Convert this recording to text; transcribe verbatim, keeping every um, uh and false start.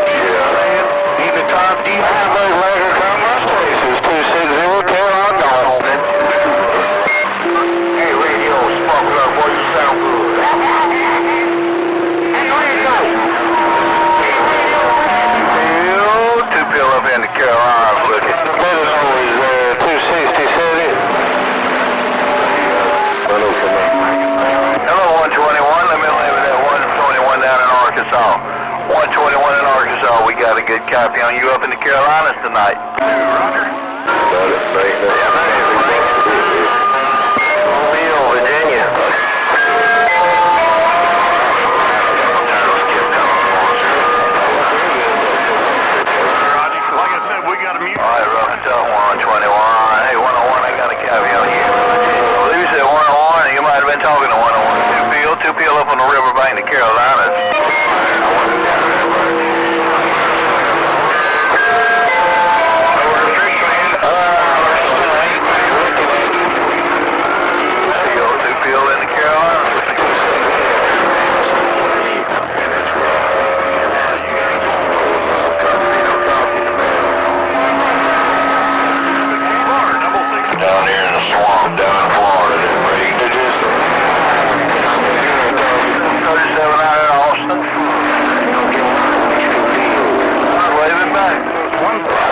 Yeah. Even top deep. I have those later come this place. It's two six zero, Carolina North. Hey, radio, sparkle up, boy, you sound good. Hey, radio. Hey, radio. Two pill up in the Carolinas looking. Let us know is uh, two sixty set it. Hello, Hello, one twenty-one. Let me leave it at one twenty-one down in Arkansas. one twenty-one in Arkansas. We got a good copy on you up in the Carolinas tonight. Roger. Got it. Thank you. Mobile, Virginia. Like I said, we got a mute. All right, rough and tough, one twenty-one. Hey, one oh one, I got a copy on you. I believe you said one oh one, and you might have been talking to one oh one. Two peel, two peel up on the riverbank, the Carolinas. Down here in the swamp, down in Florida, thirty-seven out in Austin. Waving back.